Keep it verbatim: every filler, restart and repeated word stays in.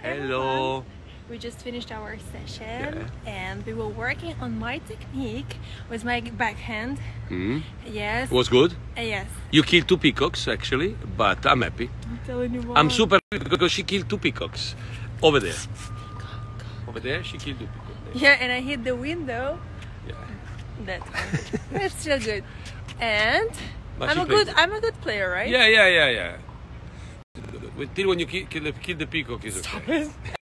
Hello. We just finished our session Yeah. and we were working on my technique with my backhand. Mm. Yes. Was good. Uh, yes. You killed two peacocks actually, but I'm happy. I'm telling you what. I'm super happy because she killed two peacocks over there. Over there, she killed two peacocks. Yeah, and I hit the window. Yeah. That's fine. That's still good. And But I'm she a good. played- I'm a good player, right? Yeah, yeah, yeah, yeah. Until when you kill, kill, the, kill the peacock is okay. Stop it.